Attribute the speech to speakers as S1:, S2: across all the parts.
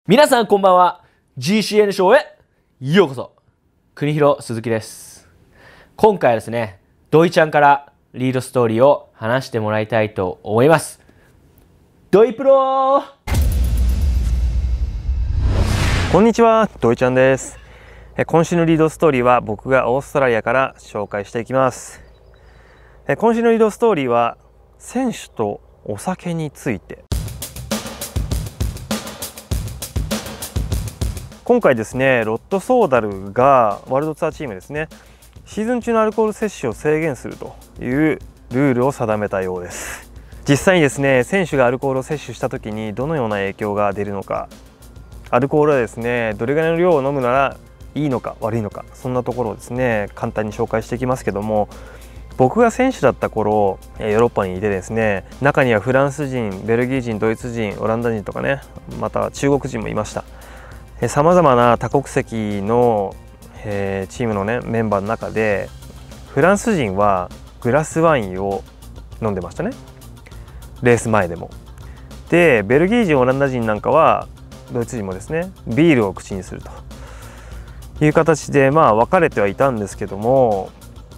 S1: 皆さんこんばんは。 GCN ショーへようこそ。国広鈴木です。今回はですね、土井ちゃんからリードストーリーを話してもらいたいと思います。土井プロー。
S2: こんにちは、土井ちゃんです。今週のリードストーリーは僕がオーストラリアから紹介していきます。今週のリードストーリーは選手とお酒について。今回ですね、ロットソーダルがワールドツアーチームですね、シーズン中のアルコール摂取を制限するというルールを定めたようです。実際にですね、選手がアルコールを摂取した時にどのような影響が出るのか、アルコールはですね、どれぐらいの量を飲むならいいのか悪いのか、そんなところをですね簡単に紹介していきますけども、僕が選手だった頃ヨーロッパにいてですね、中にはフランス人、ベルギー人、ドイツ人、オランダ人とかね、また中国人もいました。さまざまな多国籍のチームのねメンバーの中で、フランス人はグラスワインを飲んでましたね、レース前でも。でベルギー人、オランダ人なんかは、ドイツ人もですね、ビールを口にするという形で分かれてはいたんですけども、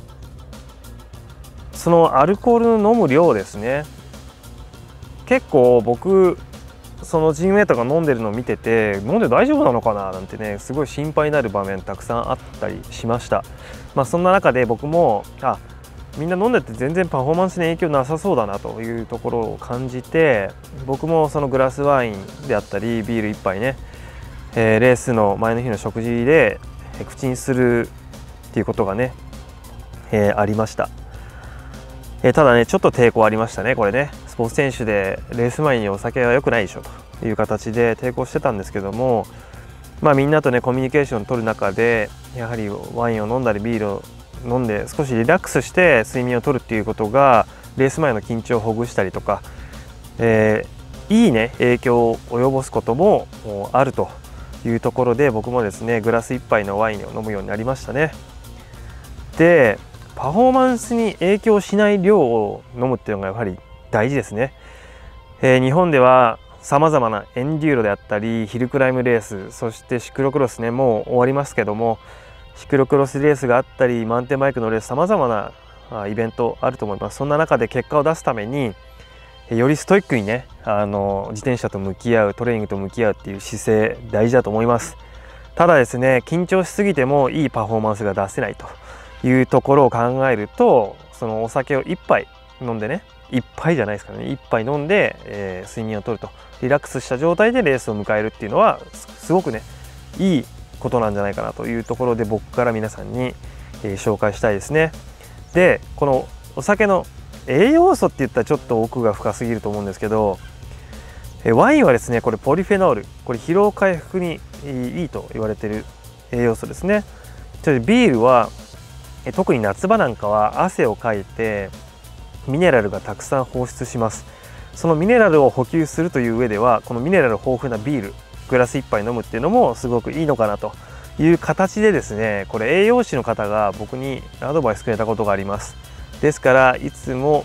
S2: そのアルコールの飲む量ですね、結構僕そのチームメートが飲んでるのを見てて、飲んで大丈夫なのかななんてね、すごい心配になる場面たくさんあったりしました。そんな中で僕もみんな飲んでて全然パフォーマンスに影響なさそうだなというところを感じて、僕もそのグラスワインであったりビール1杯ね、レースの前の日の食事で口にするっていうことがね、ありました。ただね、ちょっと抵抗ありましたね。これね、スポーツ選手でレース前にお酒は良くないでしょという形で抵抗してたんですけども、みんなとねコミュニケーションを取る中で、やはりワインを飲んだりビールを飲んで少しリラックスして睡眠をとるっていうことがレース前の緊張をほぐしたりとか、いいね影響を及ぼすこともあるというところで、僕もですねグラス1杯のワインを飲むようになりましたね。でパフォーマンスに影響しない量を飲むっていうのがやはり大事ですね。日本ではさまざまなエンデューロであったりヒルクライムレース、そしてシクロクロスね、もう終わりますけども、シクロクロスレースがあったりマウンテンバイクのレース、さまざまなイベントあると思います。そんな中で結果を出すためによりストイックにね、自転車と向き合う、トレーニングと向き合うっていう姿勢大事だと思います。ただですね、緊張しすぎてもいいパフォーマンスが出せないというところを考えると、そのお酒を1杯飲んでね、1杯じゃないですからね、1杯飲んで、睡眠をとると、リラックスした状態でレースを迎えるっていうのはすごくねいいことなんじゃないかなというところで、僕から皆さんに、紹介したいですね。でこのお酒の栄養素って言ったらちょっと奥が深すぎると思うんですけど、ワインはですね、これポリフェノール、これ疲労回復にいいと言われている栄養素ですね。ビールは特に夏場なんかは汗をかいてミネラルがたくさん放出します。そのミネラルを補給するという上では、このミネラル豊富なビールグラス1杯飲むっていうのもすごくいいのかなという形でですね、これ栄養士の方が僕にアドバイスくれたことがあります。ですからいつも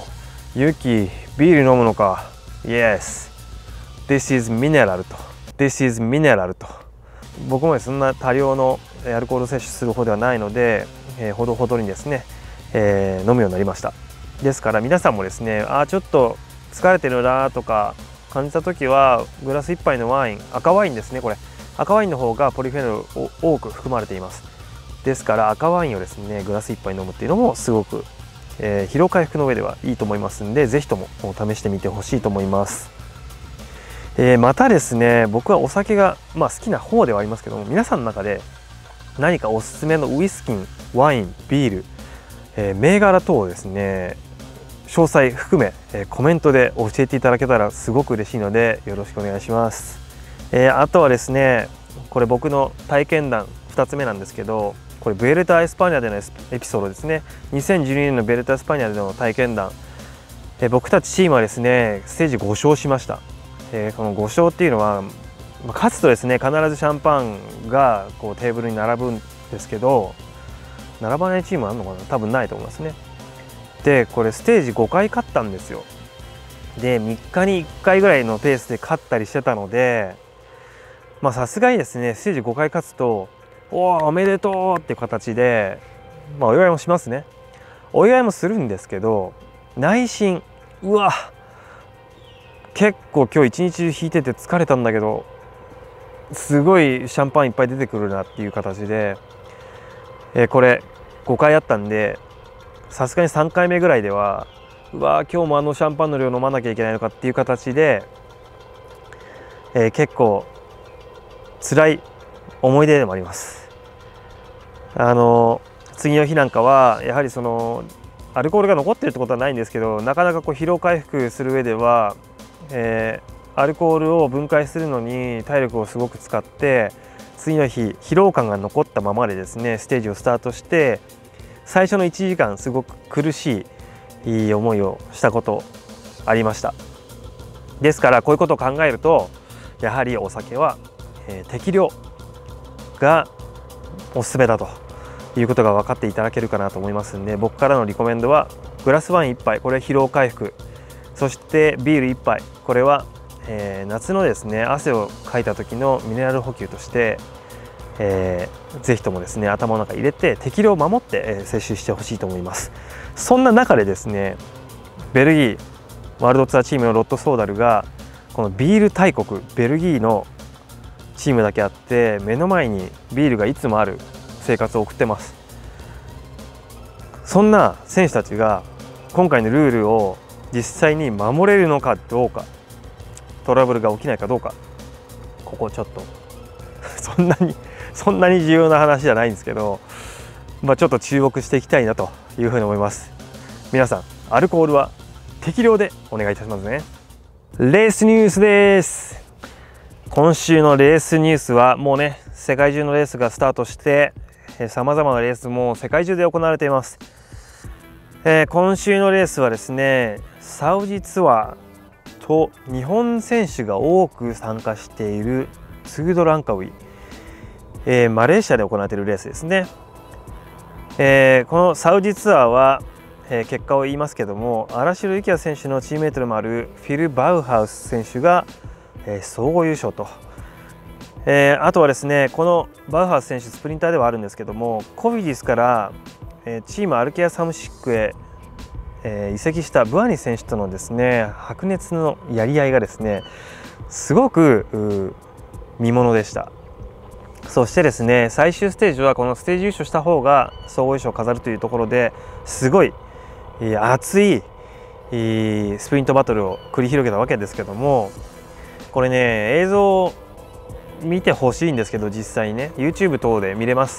S2: 「ユキビール飲むのか Yes This is mineral」と「This is mineral」と、僕もそんな多量のアルコール摂取する方ではないので、ほどほどにですね、飲むようになりました。ですから皆さんもですね、ちょっと疲れてるなとか感じた時は、グラス1杯のワイン、赤ワインですね、これ赤ワインの方がポリフェノールを多く含まれています。ですから赤ワインをですねグラス1杯飲むっていうのもすごく、疲労回復の上ではいいと思いますんで、是非とも試してみてほしいと思います。またですね、僕はお酒が、好きな方ではありますけども、皆さんの中で何かおすすめのウイスキー、ワイン、ビール、銘柄等をですね詳細含め、コメントで教えていただけたらすごく嬉しいのでよろしくお願いします。あとはですね、これ僕の体験談2つ目なんですけど、これベルタ・エスパニャでのエピソードですね。2012年のベルタ・エスパニャでの体験談、僕たちチームはですねステージ5勝しました。この5勝っていうのは、勝つとですね必ずシャンパンがこうテーブルに並ぶんですけど、並ばないチームあるのかな、多分ないと思いますね。でこれステージ5回勝ったんですよ。で3日に1回ぐらいのペースで勝ったりしてたので、 さすがにですねステージ5回勝つとおめでとうっていう形で、お祝いもしますね。お祝いもするんですけど、内心うわ結構今日一日中弾いてて疲れたんだけどすごいシャンパンいっぱい出てくるなっていう形で、これ5回あったんでさすがに3回目ぐらいでは今日もシャンパンの量飲まなきゃいけないのかっていう形で、結構辛い思い出でもあります。次の日なんかはやはりアルコールが残ってるってことはないんですけど、なかなか疲労回復する上では、アルコールを分解するのに体力をすごく使って、次の日疲労感が残ったままでですねステージをスタートして、最初の1時間すごく苦しい思いをしたことありました。ですからこういうことを考えるとやはりお酒は、適量がおすすめだということが分かっていただけるかなと思いますので、僕からのリコメンドはグラスワイン1杯、これ疲労回復、そしてビール1杯、これは、夏のですね汗をかいた時のミネラル補給として、ぜひともですね頭の中に入れて適量を守って、摂取してほしいと思います。そんな中でですねベルギーワールドツアーチームのロット・ソーダルがこのビール大国ベルギーのチームだけあって目の前にビールがいつもある生活を送ってます。そんな選手たちが今回のルールを実際に守れるのかどうか、トラブルが起きないかどうか、ここちょっとそんなに重要な話じゃないんですけど、ちょっと注目していきたいなというふうに思います。皆さんアルコールは適量でお願いいたしますね。レースニュースです。今週のレースニュースはもうね世界中のレースがスタートしてさまざまなレースも世界中で行われています。今週のレースはですねサウジツアーと日本選手が多く参加しているツードランカウイ、マレーシアで行われているレースですね。このサウジツアーは、結果を言いますけども、荒城幸也選手のチームメートでもあるフィル・バウハウス選手が、総合優勝と、あとはですねこのバウハウス選手スプリンターではあるんですけども、コビディスから、チームアルケア・サムシックへ、移籍したブアニ選手とのですね白熱のやり合いがですねすごく見ものでした。そしてですね最終ステージはこのステージ優勝した方が総合優勝を飾るというところですごい熱いスプリントバトルを繰り広げたわけですけども、これね映像を見てほしいんですけど、実際にね YouTube 等で見れます。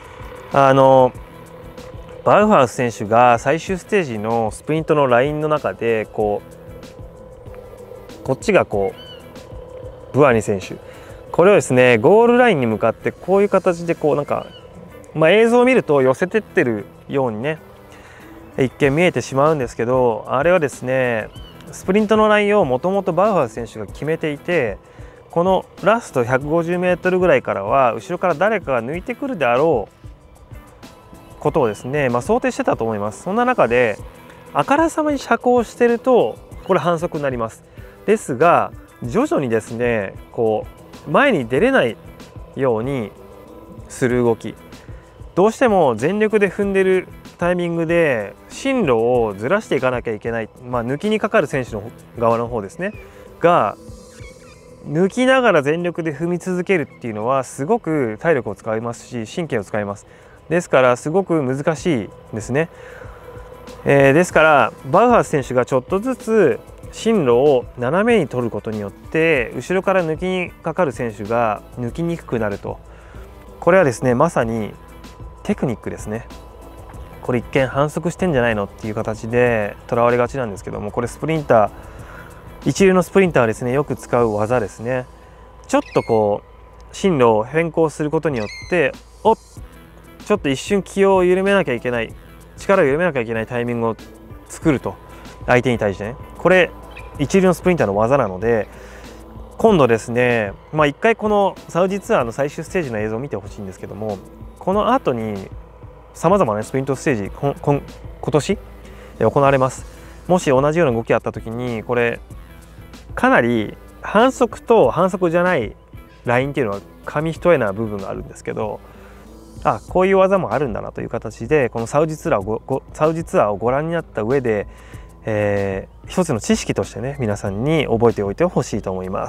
S2: バウハウス選手が最終ステージのスプリントのラインの中でこっちがブアニ選手、これをですねゴールラインに向かってこういう形で映像を見ると寄せてってるようにね一見見えてしまうんですけど、あれはですねスプリントのラインをもともとバウハウス選手が決めていて、このラスト 150m ぐらいからは後ろから誰かが抜いてくるであろうことをですね、想定してたと思います。そんな中であからさまに車高してるとこれ反則になります。ですが徐々にですね前に出れないようにする動き、どうしても全力で踏んでるタイミングで進路をずらしていかなきゃいけない、抜きにかかる選手の側の方ですねが抜きながら全力で踏み続けるっていうのはすごく体力を使いますし神経を使います。ですからすごく難しいですね。ですからバウハウス選手がちょっとずつ進路を斜めに取ることによって後ろから抜きにかかる選手が抜きにくくなると、これはですねまさにテクニックですね。これ一見反則してんじゃないのっていう形でとらわれがちなんですけども、これスプリンター一流のスプリンターはですねよく使う技ですね。ちょっと進路を変更することによってちょっと一瞬気を緩めなきゃいけない、力を緩めなきゃいけないタイミングを作ると、相手に対してね、これ一流のスプリンターの技なので、今度ですね一回このサウジツアーの最終ステージの映像を見てほしいんですけども、この後にさまざまなスプリントステージ今年行われます。もし同じような動きあった時にこれかなり反則と反則じゃないラインっていうのは紙一重な部分があるんですけど、こういう技もあるんだなという形で、このサウジツアーをご覧になった上で、一つの知識としてね、皆さんに覚えておいてほしいと思います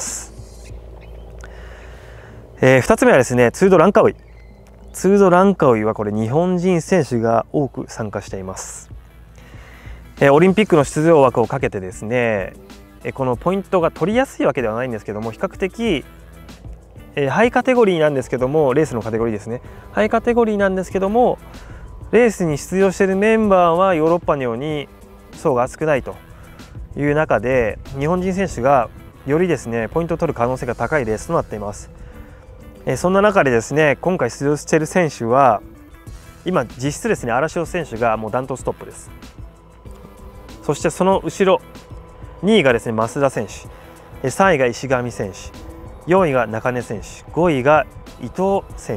S2: 。2つ目はですね、ツール・ド・ランカウイ。ツール・ド・ランカウイはこれ日本人選手が多く参加しています。オリンピックの出場枠をかけてですね、このポイントが取りやすいわけではないんですけども、比較的ハイカテゴリーなんですけども、レースのカテゴリーですね、ハイカテゴリーなんですけども、レースに出場しているメンバーはヨーロッパのように層が厚くないという中で、日本人選手がよりですねポイントを取る可能性が高いレースとなっています。そんな中でですね、今回出場している選手は今実質ですね、荒潮選手がもうダントツトップです。そしてその後ろ2位がですね増田選手、3位が石上選手、4位が中根選手、5位が伊藤選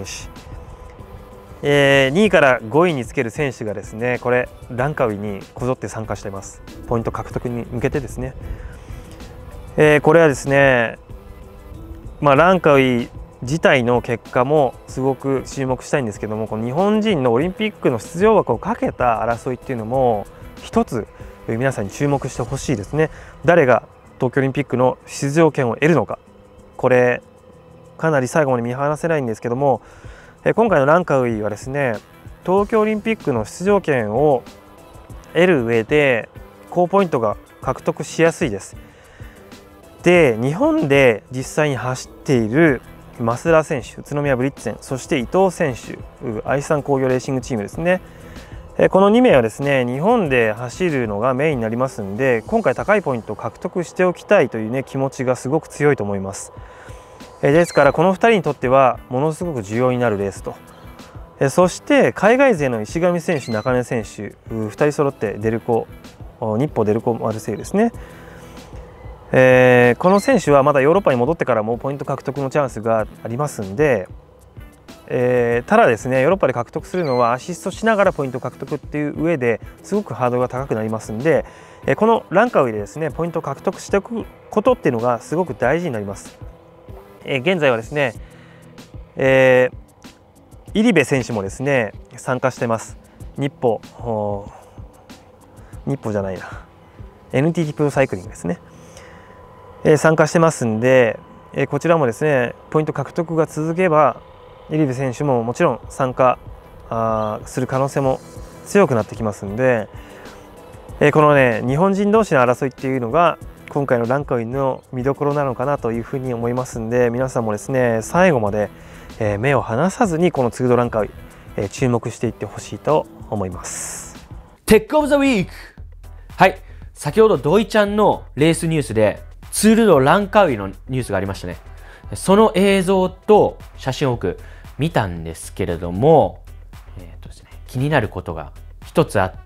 S2: 手、2位から5位につける選手がですね、これランカウイにこぞって参加しています。ポイント獲得に向けてですね、これはですね、ランカウイ自体の結果もすごく注目したいんですけども、この日本人のオリンピックの出場枠をかけた争いっていうのも一つ皆さんに注目してほしいですね。誰が東京オリンピックの出場権を得るのか、これかなり最後まで見放せないんですけども、今回のランカウイはですね、東京オリンピックの出場権を得る上で高ポイントが獲得しやすいです。で、日本で実際に走っている増田選手、宇都宮ブリッツェン、そして伊藤選手、愛知産工業レーシングチームですね、この2名はですね日本で走るのがメインになりますんで、今回高いポイントを獲得しておきたいというね気持ちがすごく強いと思います。ですからこの2人にとってはものすごく重要になるレースと、そして海外勢の石上選手、中根選手、2人揃ってデルコ、日歩デルコマルセイユですね、この選手はまだヨーロッパに戻ってからもポイント獲得のチャンスがありますんで、ただですねヨーロッパで獲得するのはアシストしながらポイント獲得っていう上ですごくハードルが高くなりますんで、このランカウイでですねポイントを獲得しておくことっていうのがすごく大事になります。現在はですね、入部選手もですね参加してます。日歩じゃないな NTT プロサイクリングですね、参加してますんで、こちらもですねポイント獲得が続けば入部選手ももちろん参加する可能性も強くなってきますんで、このね日本人同士の争いっていうのが今回のランカウイの見どころなのかなというふうに思いますんで、皆さんもですね最後まで目を離さずにこのツール・ド・ランカウイ注目していってほしいと思います。
S1: テックオブザウィーク。はい、先ほど土井ちゃんのレースニュースでツール・ド・ランカウイのニュースがありましたね。その映像と写真を僕見たんですけれども、ですね、気になることが一つあって、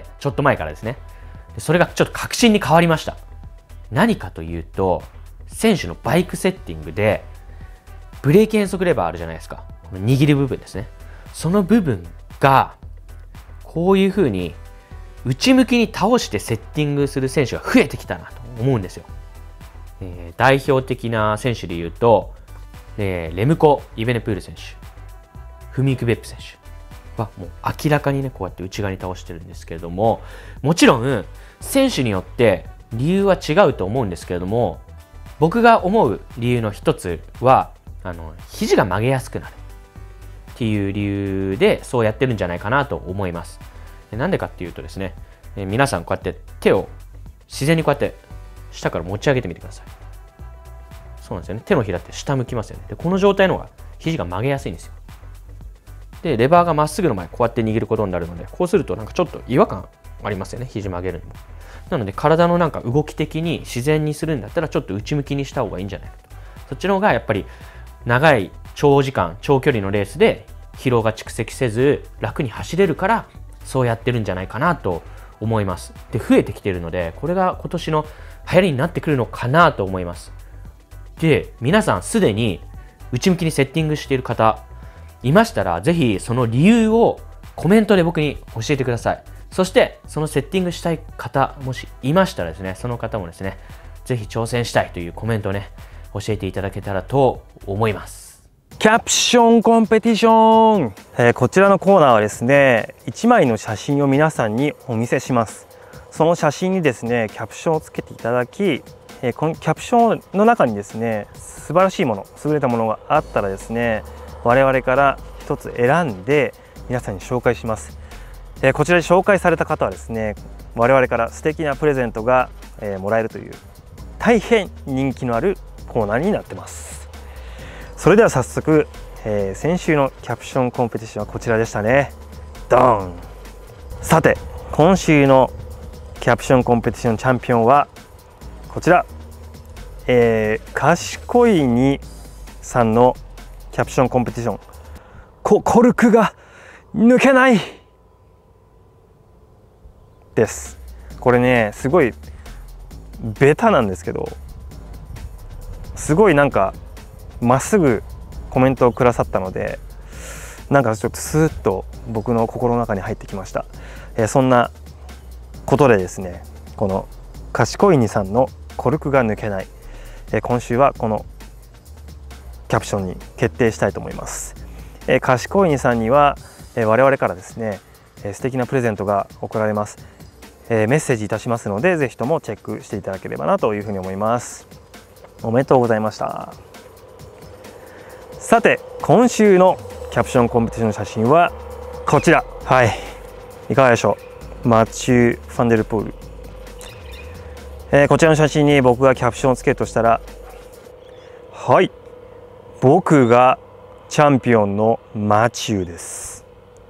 S1: ちょっと前からですね、それがちょっと確信に変わりました。何かというと、選手のバイクセッティングでブレーキ変速レバーあるじゃないですか、この握る部分ですね、その部分がこういう風に内向きに倒してセッティングする選手が増えてきたなと思うんですよ。代表的な選手でいうと、レムコ・イベネプール選手、フミーク・ベップ選手はもう明らかにねこうやって内側に倒してるんですけれども、もちろん選手によって理由は違うと思うんですけれども、僕が思う理由の一つは肘が曲げやすくなるっていう理由でそうやってるんじゃないかなと思います。なんでかっていうとですね、皆さんこうやって手を自然にこうやって下から持ち上げてみてください。そうなんですよね。手のひらって下向きますよね。で、この状態の方が肘が曲げやすいんですよ。で、レバーがまっすぐの前こうやって握ることになるので、こうするとなんかちょっと違和感ありますよね。肘曲げるのも。なので体のなんか動き的に自然にするんだったらちょっと内向きにした方がいいんじゃないかと。そっちの方がやっぱり長い長時間長距離のレースで疲労が蓄積せず楽に走れるからそうやってるんじゃないかなと思います。で、増えてきているので、これが今年の流行りになってくるのかなと思います。で、皆さんすでに内向きにセッティングしている方いましたら、ぜひその理由をコメントで僕に教えてください。そしてそのセッティングしたい方もしいましたらですね、その方もですね、ぜひ挑戦したいというコメントをね教えていただけたらと思います。
S2: キャプションコンペティション、こちらのコーナーはですね、1枚の写真を皆さんにお見せします。その写真にですねキャプションをつけていただき、このキャプションの中にですね素晴らしいもの、優れたものがあったらですね、我々から一つ選んで皆さんに紹介します。こちらで紹介された方はですね、我々から素敵なプレゼントが、もらえるという大変人気のあるコーナーになってます。それでは早速、先週のキャプションコンペティションはこちらでしたね。ドーン。さて今週のキャプションコンペティションチャンピオンはこちら、賢いにさんのキャプションコンペティション、コルクが抜けないです。これねすごいベタなんですけど、すごいなんかまっすぐコメントをくださったので、なんかちょっとスーッと僕の心の中に入ってきました。そんなことでですね、この賢いにさんのコルクが抜けない、今週はこのキャプションに決定したいと思います。賢いにさんには、我々からですね、素敵なプレゼントが贈られます。メッセージいたしますので、ぜひともチェックしていただければなというふうに思います。おめでとうございました。さて今週のキャプションコンペティションの写真はこちら。はい、いかがでしょう。マチュー・ファンデルポール、こちらの写真に僕がキャプションをつけるとしたら、はい、僕がチャンピオンのマチューです。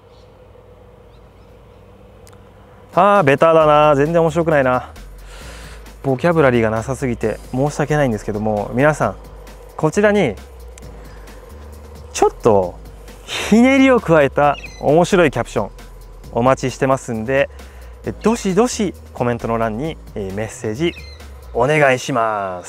S2: ベタだな、全然面白くないな。ボキャブラリーがなさすぎて申し訳ないんですけども、皆さんこちらにちょっとひねりを加えた面白いキャプションお待ちしてますんで、どしどしコメントの欄にメッセージお願いします。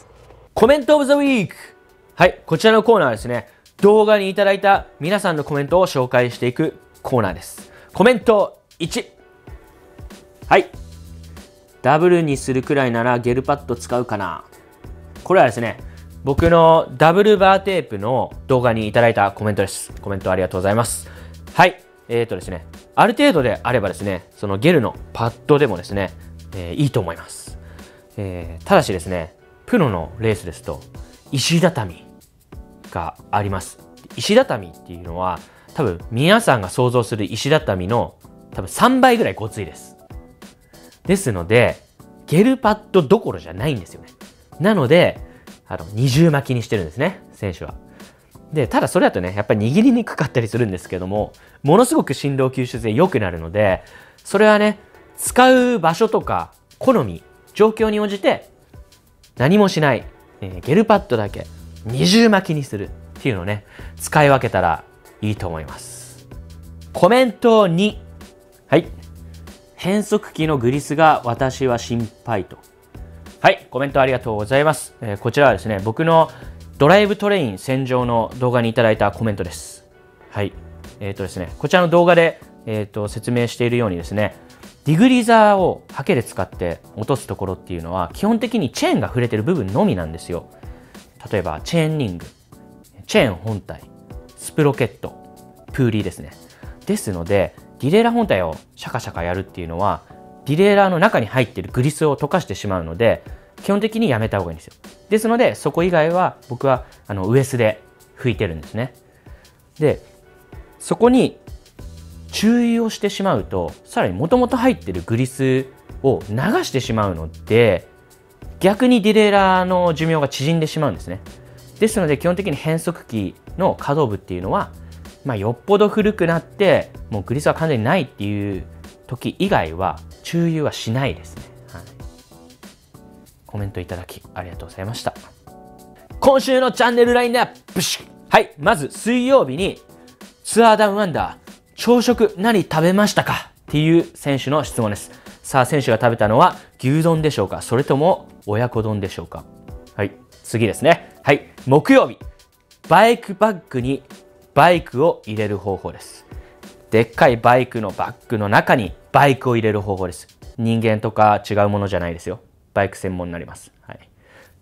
S1: コメントオブザウィーク。はい、こちらのコーナーはですね、動画にいただいた皆さんのコメントを紹介していくコーナーです。コメント1。はい、ダブルにするくらいならゲルパッド使うかな。これはですね、僕のダブルバーテープの動画にいただいたコメントです。コメントありがとうございます。はい、ですね、ある程度であればですね、そのゲルのパッドでもですね、いいと思います。ただしですね、プロのレースですと石畳があります。石畳っていうのは多分皆さんが想像する石畳の多分3倍ぐらいごついです。ですのでゲルパッドどころじゃないんですよね。なので二重巻きにしてるんですね、選手は。でただそれだとねやっぱり握りにくかったりするんですけども、ものすごく振動吸収性良くなるので、それはね使う場所とか好み状況に応じて何もしない、ゲルパッドだけ二重巻きにするっていうのをね使い分けたらいいと思います。コメント2。はい、変速機のグリスが私は心配と。はい、コメントありがとうございます。こちらはですね、僕のドライブトレイン洗浄の動画にいただいたコメントです。はい、ですね、こちらの動画で、説明しているようにですね、ディグリザーをハケで使って落とすところっていうのは基本的にチェーンが触れてる部分のみなんですよ。例えばチェーンリング、チェーン本体、スプロケット、プーリーですね。ですのでディレイラー本体をシャカシャカやるっていうのはディレイラーの中に入っているグリスを溶かしてしまうので、基本的にやめた方がいいんですよ。ですのでそこ以外は僕はウエスで拭いてるんですね。でそこに注意をしてしまうと、さらにもともと入っているグリスを流してしまうので、逆にディレイラーの寿命が縮んでしまうんですね。ですので基本的に変速機の可動部っていうのは、よっぽど古くなってもうグリスは完全にないっていう時以外は注意はしないですね。はい、コメントいただきありがとうございました。今週のチャンネルラインナップ。はい、まず水曜日にツアーダウンアンダー、朝食何食べましたかっていう選手の質問です。さあ選手が食べたのは牛丼でしょうか、それとも親子丼でしょうか。はい、次ですね。はい、木曜日、バイクバッグにバイクを入れる方法です。でっかいバイクのバッグの中にバイクを入れる方法です。人間とか違うものじゃないですよ。バイク専門になります。はい、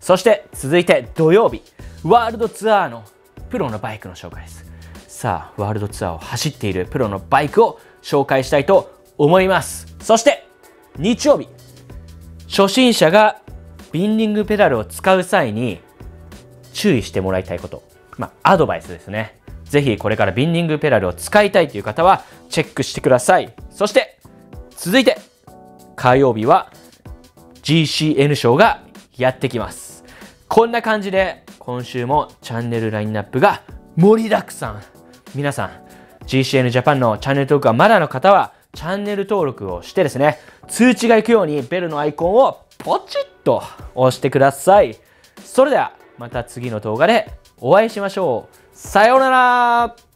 S1: そして続いて土曜日、ワールドツアーのプロのバイクの紹介です。さあ、ワールドツアーを走っているプロのバイクを紹介したいと思います。そして日曜日、初心者がビンディングペダルを使う際に注意してもらいたいこと、アドバイスですね。ぜひこれからビンディングペダルを使いたいという方はチェックしてください。そして続いて火曜日は GCN ショーがやってきます。こんな感じで今週もチャンネルラインナップが盛りだくさん。皆さん GCN ジャパンのチャンネル登録がまだの方はチャンネル登録をしてですね、通知が行くようにベルのアイコンをポチッと押してください。それではまた次の動画でお会いしましょう。さようなら。